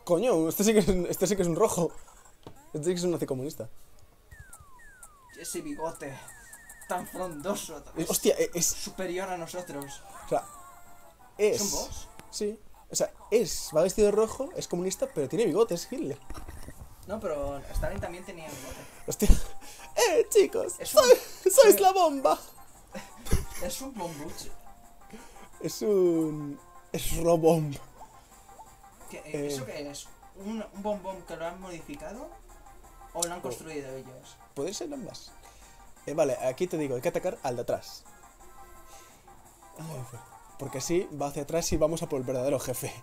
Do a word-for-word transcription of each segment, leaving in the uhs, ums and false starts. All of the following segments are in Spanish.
Coño, este sí que es un, este sí que es un rojo. Este sí que es un nazicomunista. Ese bigote tan frondoso. Eh, Hostia, eh, es... Superior a nosotros. O sea, ¿Es un es... boss? Sí. O sea, es... Va vestido de rojo, es comunista, pero tiene bigote, es Hitler. No, pero Stalin también tenía bigote. Hostia. ¡Eh, chicos! Es un- Soy, ¡Sois soy- la bomba! Es un bombuche. Es un... Es Robomb. ¿Qué- eh, Eh. ¿Eso qué es? ¿Un, un bombón que lo han modificado? ¿O lo han construido ellos? Pueden ser ambas. Eh, vale, aquí te digo, hay que atacar al de atrás. Ay, fue. Porque así va hacia atrás y vamos a por el verdadero jefe.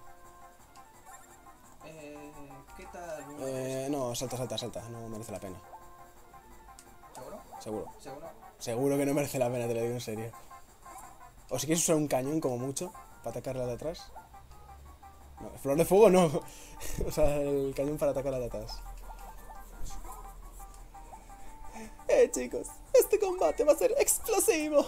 Eh, ¿Qué tal? Eh, no, salta, salta, salta. No merece la pena. ¿Seguro? Seguro. ¿Seguro? Seguro que no merece la pena, te lo digo en serio. O si quieres usar un cañón como mucho para atacarla de atrás. No, flor de fuego no. O sea, el cañón para atacarla de atrás. Eh, chicos, este combate va a ser explosivo.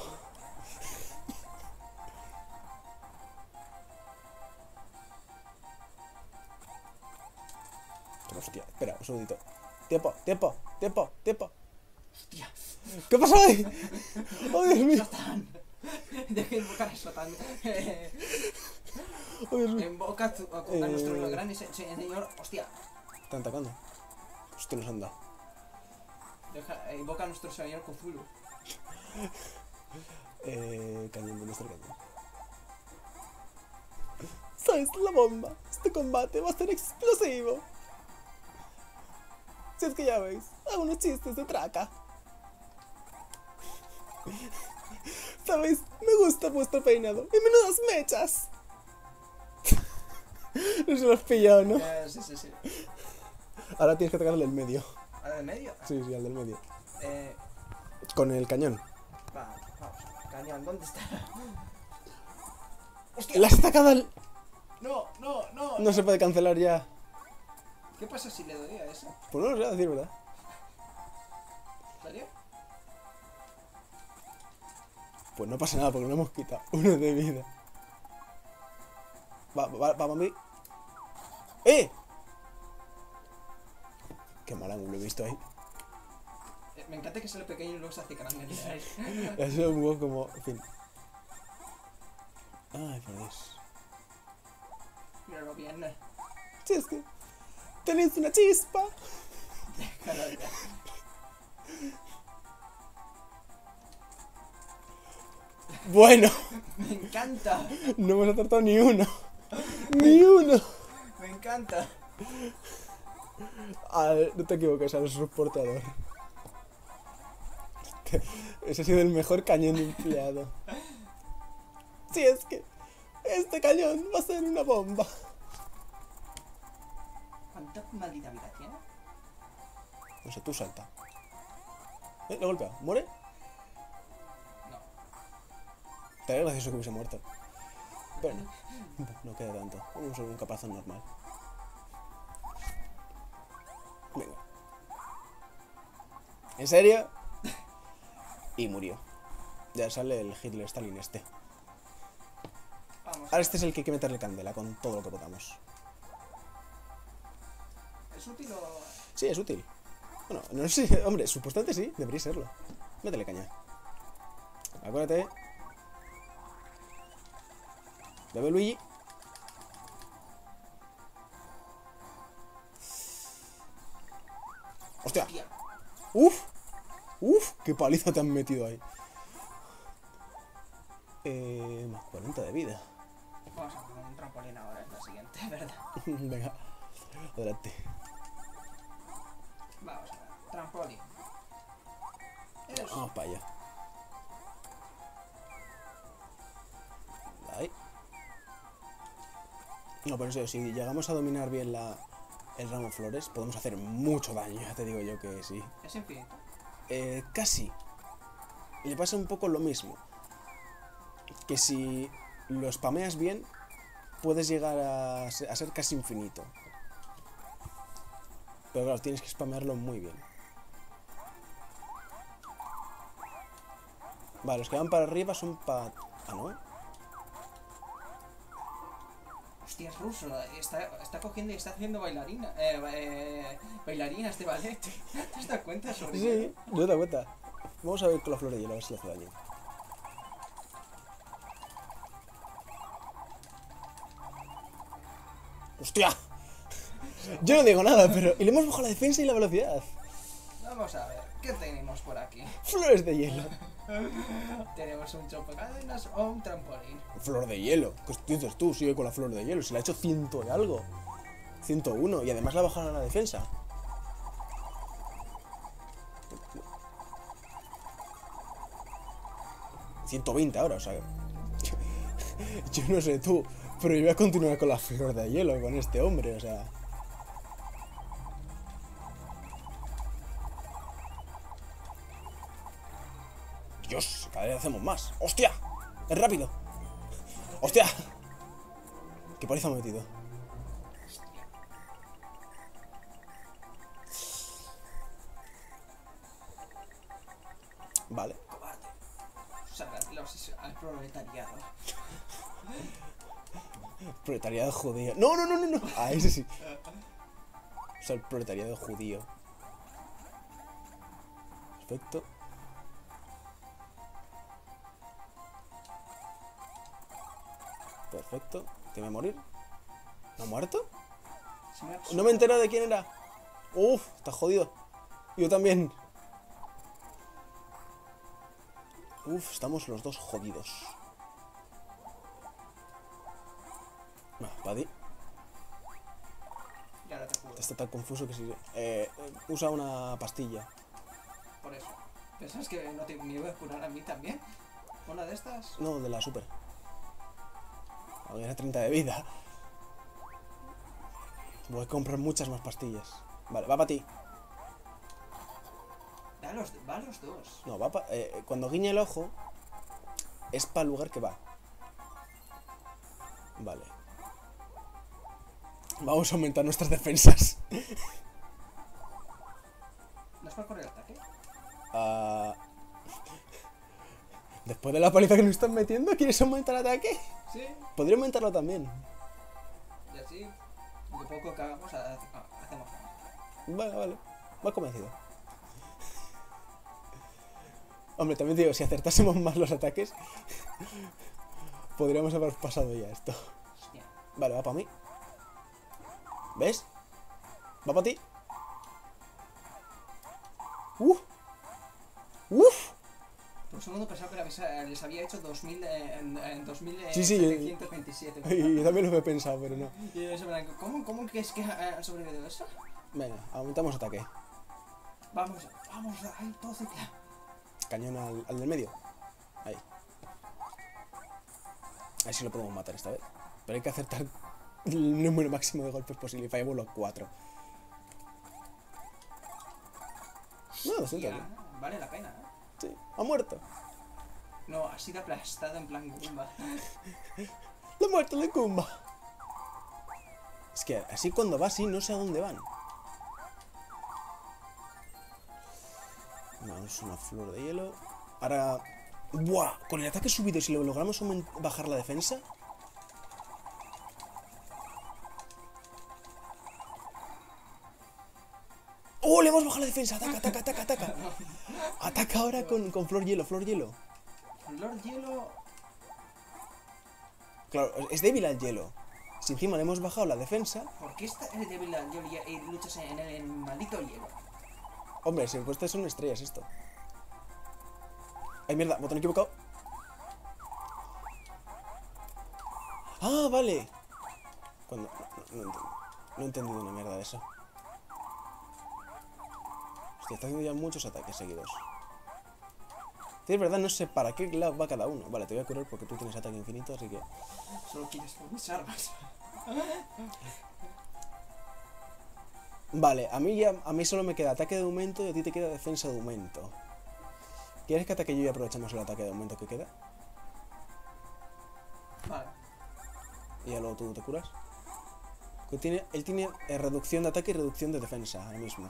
Pero hostia, espera, un segundito. Tiempo, tiempo, tiempo, tiempo. Hostia. ¿Qué pasó ahí? ¡Oh, Dios mío! Satán. Deja de invocar a Satán. Eh, ¡Oh, Dios mío! Invoca a, tu- a- a Eh. nuestro gran y se- se- señor. Hostia. Están atacando. Hostia, nos han dado. Deja, eh, invoca a nuestro señor Cthulhu. Eh, cañón, ¿dónde está el cañón? Sois la bomba. Este combate va a ser explosivo. Si es que ya veis, hago unos chistes de traca. ¿Sabéis? Me gusta vuestro peinado. Y menudas mechas. No se lo has pillado, ¿no? Eh, sí, sí, sí. Ahora tienes que atacarle el medio. ¿Al de medio? Sí, sí, al del medio. Eh, Con el cañón. va, vamos. Cañón, ¿dónde está? ¡Hostia! ¡La has atacado al... No, no, no. No se puede cancelar ya. ¿Qué pasa si le doy a ese? Pues no lo sé decir, ¿verdad? ¿Serio? Pues no pasa nada porque no hemos quitado uno de vida. Va, va, va, mami. ¡Eh! Qué mal ángulo he visto ahí. Eh, me encanta que sale pequeño y luego se hace grande. Eso es un poco como... En fin. Ay, por Dios. Míralo bien. eh. Si es que... Tenéis una chispa. Déjalo ya. Bueno. Me encanta. No hemos acertado ni uno. Ni uno. Me encanta. Ah, no te equivoques, al soportador. Ese ha sido el mejor cañón empleado. Si es que... Este cañón va a ser una bomba. ¿Cuánta maldita vida tiene? No sé, tú salta. Eh, lo golpea. ¿Muere? No. Estaría gracioso que hubiese muerto. Pero no. No queda tanto. Vamos a un caparazón normal. Venga. ¿En serio? Y murió. Ya sale el Hitler Stalin este. Vamos. Ahora este es el que hay que meterle candela con todo lo que podamos. ¿Es útil o...? Sí, es útil. Bueno, no sé, hombre, supuestamente sí, debería serlo. Métele caña. Acuérdate. Bebe Luigi. ¡Hostia! Hostia. ¡Uf! ¡Uf! ¡Qué paliza te han metido ahí! Eh... Más cuarenta de vida. Vamos a poner un trampolín ahora, es la siguiente, ¿verdad? Venga, adelante. Vamos a ver. Trampolín. Eso. Vamos para allá. Ahí. No, pero en serio, si llegamos a dominar bien la, el ramo flores, podemos hacer mucho daño, ya te digo yo que sí. Es infinito. Eh, casi. Le pasa un poco lo mismo. Que si lo spameas bien, puedes llegar a ser, a ser casi infinito. Pero claro, tienes que spamearlo muy bien. Vale, los que van para arriba son para... Ah, ¿no? que es ruso. Está, está cogiendo y está haciendo bailarina. Eh, eh, bailarinas de ballet. ¿Te has dado cuenta sobre Sí, eso? no te das cuenta. Vamos a ver con la flor de hielo, a ver si le hace daño. ¡Hostia! Yo no digo nada, pero... Y le hemos bajado la defensa y la velocidad. Vamos a ver, ¿qué tenemos por aquí? Flores de hielo. Tenemos un chopacadenas o un trampolín. Flor de hielo. ¿Qué dices tú? Sigue con la flor de hielo. Se le ha hecho ciento de algo. ciento uno. Y además la bajaron a la defensa. ciento veinte ahora, o sea... Yo no sé tú, pero yo voy a continuar con la flor de hielo con este hombre, o sea... Dios, cada vez hacemos más. ¡Hostia! ¡Es rápido! ¡Hostia! ¿Qué paliza me he metido? Vale. Cobarde. Sácalos al proletariado. Proletariado judío. No, no, no, no, no. Ah, ese sí. O sea, el proletariado judío. Perfecto. Perfecto. ¿Te va a morir? ¿No ha muerto? Se me ha- No me he enterado de quién era. Uf, está jodido. Yo también. Uf, estamos los dos jodidos. No, Paddy. Y ahora te juro. Está tan confuso que si... Eh, usa una pastilla. Por eso. ¿Pensás que no te me iba a curar a mí también? ¿Una de estas? No, de la super. Había treinta de vida. Voy a comprar muchas más pastillas. Vale, va para ti. Da los, va a los dos. No, va para... Eh, cuando guiña el ojo, es para el lugar que va. Vale. Vamos a aumentar nuestras defensas. ¿No es para correr el ataque? Ah, después de la paliza que nos están metiendo, ¿quieres aumentar el ataque? Sí. Podría aumentarlo también. Y así, de poco que hagamos, ha- ha- hacemos nada. Vale, vale. Me has convencido. Hombre, también te digo, si acertásemos más los ataques, podríamos haber pasado ya esto. Hostia. Vale, va para mí. ¿Ves? Va para ti. ¡Uf! ¡Uf! Por un segundo pensaba que les había- les había hecho dos mil, eh, en, en Sí, sí, setecientos veintisiete. Y yo también lo he pensado, pero no. Y eso, en plan, ¿cómo, ¿Cómo crees que han sobrevivido eso? Venga, aumentamos ataque. Vamos, vamos, ahí, todo cicla. Cañón al, al del medio. Ahí. Ahí sí lo podemos matar esta vez. Pero hay que acertar el número máximo de golpes posible. Y fallamos los cuatro. No, doscientos. Ya, vale la pena, ¿eh? Sí, ha muerto. No, ha sido aplastado en plan Goomba. La muerte de Kumba. Es que así cuando va así no sé a dónde van. Vamos, una flor de hielo. Ahora... ¡Buah! Con el ataque subido, si lo logramos aument- bajar la defensa... ¡Oh! Le hemos bajado la defensa. Ataca, ataca, ataca, ataca. Ataca ahora con, con flor hielo, flor hielo. Flor hielo. Claro, es débil al hielo. Si encima le hemos bajado la defensa... ¿Por qué está el débil al hielo y, y luchas en el, en el maldito hielo? Hombre, si el puesto son estrellas esto. Ay, mierda, botón equivocado. Ah, vale. Cuando... No, no, no, no he entendido una mierda de eso. Hostia, está haciendo ya muchos ataques seguidos. Sí, es verdad, no sé para qué lado va cada uno. Vale, te voy a curar porque tú tienes ataque infinito, así que... Solo quieres por mis armas. Vale, a mí ya a mí solo me queda ataque de aumento y a ti te queda defensa de aumento. ¿Quieres que ataque yo y aprovechamos el ataque de aumento que queda? Vale. Y ya luego tú te curas. Que tiene, él tiene eh, reducción de ataque y reducción de defensa ahora mismo.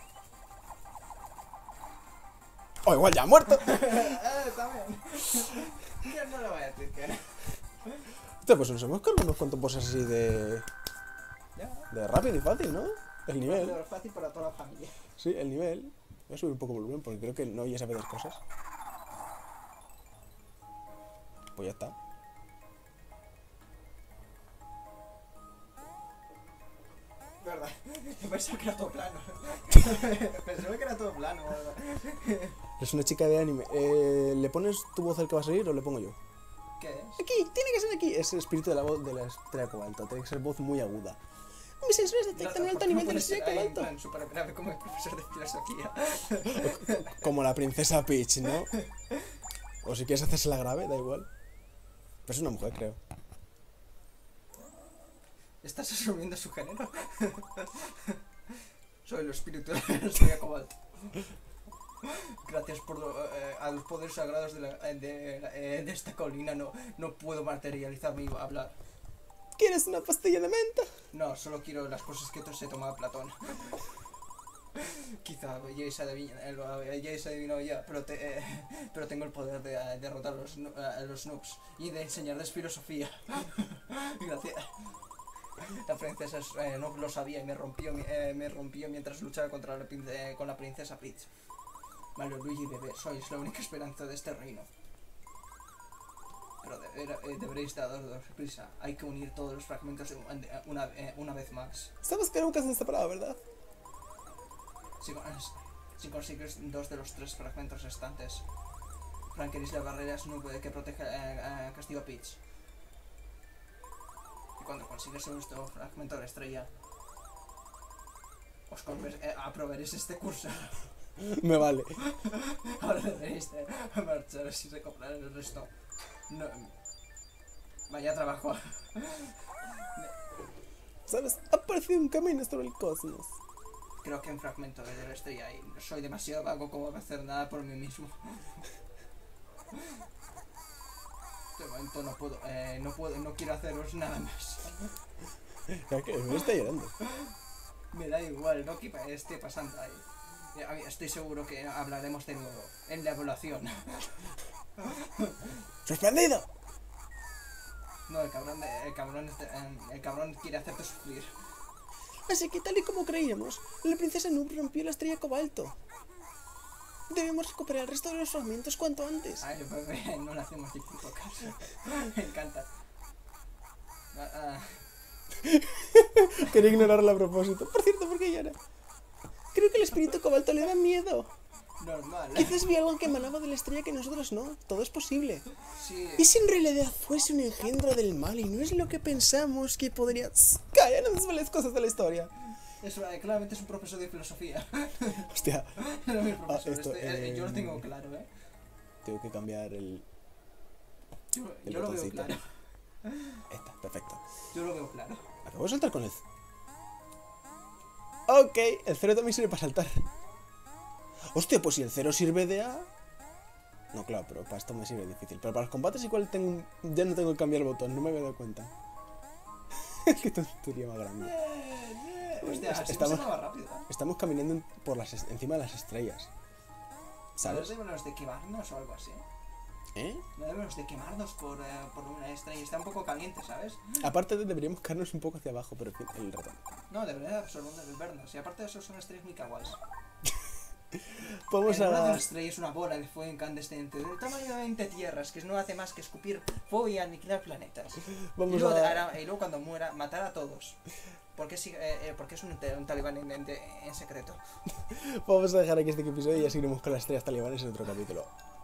¡Oh, igual ya ha muerto! eh, también. Que no lo voy a decir que no. Hostia, pues nos hemos cargado unos cuantos bosses así de... Ya. De rápido y fácil, ¿no? El nivel. Pero fácil para toda la familia. Sí, el nivel. Voy a subir un poco el volumen porque creo que no oyes a veces cosas. Pues ya está. Verdad. Yo pensaba que era todo plano. Pensaba que era todo plano, ¿verdad? Es una chica de anime. Eh, ¿Le pones tu voz al que va a salir o le pongo yo? ¿Qué es? Aquí, tiene que ser aquí. Es el espíritu de la voz de la estrella cobalto. Tiene que ser voz muy aguda. Mis sensores detectan un alto nivel de la estrella cobalto. En super grave como el profesor de filosofía. Como la princesa Peach, ¿no? O si quieres hacerse la grave, da igual. Pero es una mujer, creo. ¿Estás asumiendo su género? Soy el espíritu de la estrella cobalto. Gracias por lo, eh, a los poderes sagrados de, la, de, eh, de esta colina no, no puedo materializarme y hablar. ¿Quieres una pastilla de menta? No, solo quiero las cosas que se tomaba Platón. Quizá ya se adivinado, ya se adivinado ya, pero, te, eh, pero tengo el poder de uh, derrotar a los, uh, a los noobs y de enseñarles filosofía. Gracias. La princesa eh, no lo sabía y me rompió, eh, me rompió mientras luchaba contra la, eh, con la princesa Peach. Mario, Luigi y bebé, sois la única esperanza de este reino. Pero de, eh, deberéis daros prisa. Hay que unir todos los fragmentos una, una, eh, una vez más. Sabes que nunca se han separado, ¿verdad? Si, si consigues dos de los tres fragmentos restantes, franqueréis la barrera Snoop que protege a eh, Castillo Peach. Y cuando consigues el último fragmento de la estrella, os eh, aprobaréis este curso. Me vale. Ahora deberéis de marcharos y recopilar el resto. No, vaya trabajo. ¿Sabes? Ha aparecido un camino sobre el cosmos. Creo que un fragmento de la estrella y soy demasiado vago como para hacer nada por mí mismo. De momento no puedo, eh, no puedo, no quiero haceros nada más. ¿Qué? Me está llorando. Me da igual, no que esté pasando ahí. Estoy seguro que hablaremos de nuevo en la evaluación. ¡Suspendido! No, el cabrón, el cabrón, el cabrón quiere hacerte sufrir. Así que tal y como creíamos, la princesa Noob rompió la estrella cobalto. Debemos recuperar el resto de los fragmentos cuanto antes. Ay, bebé, no le hacemos ni puto caso. Me encanta. Ah, ah. Quería ignorarla a propósito. Por cierto, ¿por qué llora? Creo que el espíritu cobalto le da miedo. Normal. Quizás vi algo que emanaba de la estrella que nosotros no. Todo es posible. Sí. ¿Y si en realidad fuese un engendro del mal y no es lo que pensamos que podría... ¡Calla! No desvales cosas de la historia. Es, eh, claramente es un profesor de filosofía. Hostia. No, mi profesor, Ah, esto, estoy- eh, eh, yo lo tengo claro, ¿eh? Tengo que cambiar el... Yo, el yo lo veo botoncito. claro. Esta, perfecto. Yo lo veo claro. Acabo de saltar con el... Ok, el cero también sirve para saltar. Hostia, pues si el cero sirve de A... No, claro, pero para esto me sirve difícil. Pero para los combates igual tengo... ya no tengo que cambiar el botón, no me había dado cuenta. Qué tontería más grande. Hostia, así Estamos- me sonaba rápido, ¿eh? Estamos caminando en- por las es- encima de las estrellas. ¿Sabes? ¿Sabes? No debemos de quemarnos o algo así. ¿Eh? No debemos de quemarnos por, eh, por una estrella. Está un poco caliente, ¿sabes? Aparte de deberíamos caernos un poco hacia abajo, pero en fin, el ratón. No, debería absorbernos. Y aparte de eso son estrellas muy kawaiis. Vamos El borde de a... una estrella es una bola de fuego incandescente del tamaño de veinte tierras que no hace más que escupir fuego y aniquilar planetas. Y Vamos luego, a... hará- y luego cuando muera, matar a todos. Porque, sí, eh, eh, porque es un, te- un talibán en, en- en secreto. Vamos a dejar aquí este episodio y ya seguiremos con las estrellas talibanes en otro capítulo.